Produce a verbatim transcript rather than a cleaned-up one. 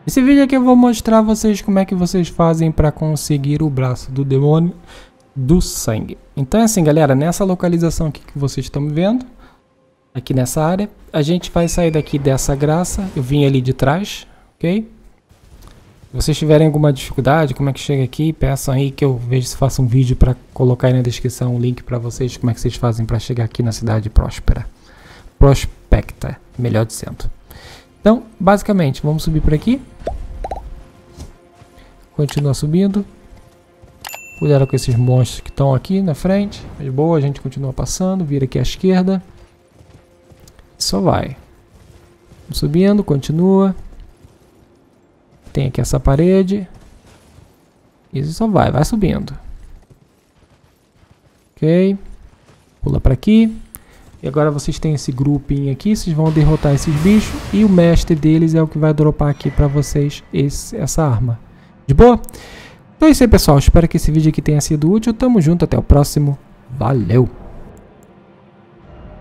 Esse vídeo aqui eu vou mostrar a vocês como é que vocês fazem para conseguir o braço do demônio do sangue. Então é assim, galera, nessa localização aqui que vocês estão vendo, aqui nessa área, a gente vai sair daqui dessa graça. Eu vim ali de trás, ok? Se vocês tiverem alguma dificuldade, como é que chega aqui, peçam aí que eu vejo se faço um vídeo para colocar aí na descrição um link para vocês, como é que vocês fazem para chegar aqui na cidade próspera. Prospecta, melhor dizendo. Então, basicamente, vamos subir por aqui. Continua subindo. Cuidado com esses monstros que estão aqui na frente. Mas boa, a gente continua passando, vira aqui à esquerda. Só vai. Subindo, continua. Tem aqui essa parede. Isso só vai, vai subindo. Ok. Pula para aqui. E agora vocês têm esse grupinho aqui. Vocês vão derrotar esses bichos. E o mestre deles é o que vai dropar aqui para vocês esse, essa arma. De boa? Então é isso aí, pessoal. Espero que esse vídeo aqui tenha sido útil. Tamo junto. Até o próximo. Valeu!